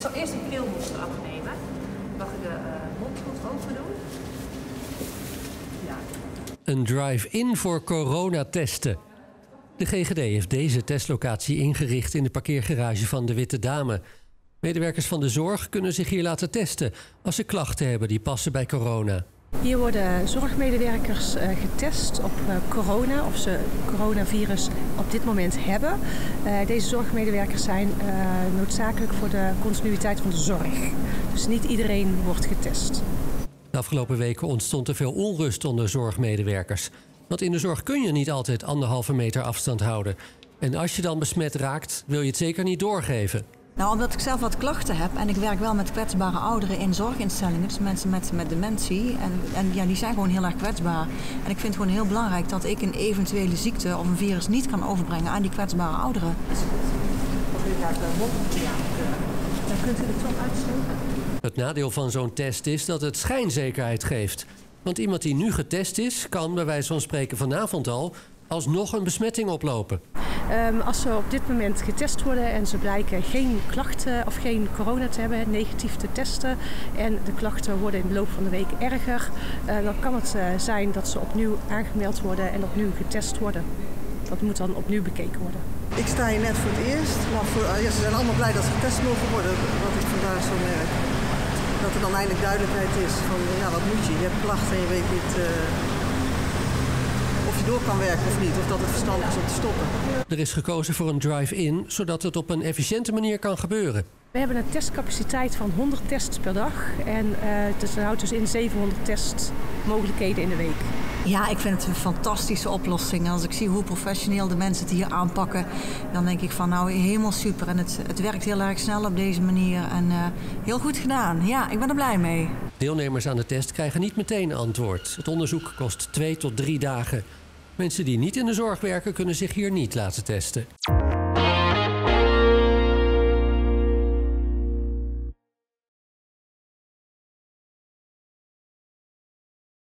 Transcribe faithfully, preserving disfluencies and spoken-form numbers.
Ik zal eerst een keelmond eraf nemen. Mag ik de uh, mond goed open doen? Ja. Een drive-in voor coronatesten. De G G D heeft deze testlocatie ingericht in de parkeergarage van de Witte Dame. Medewerkers van de zorg kunnen zich hier laten testen als ze klachten hebben die passen bij corona. Hier worden zorgmedewerkers uh, getest op uh, corona, of ze coronavirus op dit moment hebben. Uh, deze zorgmedewerkers zijn uh, noodzakelijk voor de continuïteit van de zorg. Dus niet iedereen wordt getest. De afgelopen weken ontstond er veel onrust onder zorgmedewerkers. Want in de zorg kun je niet altijd anderhalve meter afstand houden. En als je dan besmet raakt, wil je het zeker niet doorgeven. Nou, omdat ik zelf wat klachten heb en ik werk wel met kwetsbare ouderen in zorginstellingen, dus mensen met, met dementie. En, en ja, die zijn gewoon heel erg kwetsbaar. En ik vind het gewoon heel belangrijk dat ik een eventuele ziekte of een virus niet kan overbrengen aan die kwetsbare ouderen. Dan kunt u de tong uitsteken. Het nadeel van zo'n test is dat het schijnzekerheid geeft. Want iemand die nu getest is, kan bij wijze van spreken vanavond al alsnog een besmetting oplopen. Um, als ze op dit moment getest worden en ze blijken geen klachten of geen corona te hebben, negatief te testen, en de klachten worden in de loop van de week erger, uh, dan kan het uh, zijn dat ze opnieuw aangemeld worden en opnieuw getest worden. Dat moet dan opnieuw bekeken worden. Ik sta hier net voor het eerst. Maar voor, ja, ze zijn allemaal blij dat ze getest mogen worden, wat ik vandaag zo merk. Dat er dan eindelijk duidelijkheid is van, ja, wat moet je? Je hebt klachten en je weet niet uh, of je door kan werken of niet. Of dat het verstandig is om te stoppen. Er is gekozen voor een drive-in, zodat het op een efficiënte manier kan gebeuren. We hebben een testcapaciteit van honderd tests per dag. En uh, het houdt dus in zevenhonderd testmogelijkheden in de week. Ja, ik vind het een fantastische oplossing. En als ik zie hoe professioneel de mensen het hier aanpakken, dan denk ik van nou helemaal super. En het, het werkt heel erg snel op deze manier en uh, heel goed gedaan. Ja, ik ben er blij mee. Deelnemers aan de test krijgen niet meteen antwoord. Het onderzoek kost twee tot drie dagen. Mensen die niet in de zorg werken kunnen zich hier niet laten testen.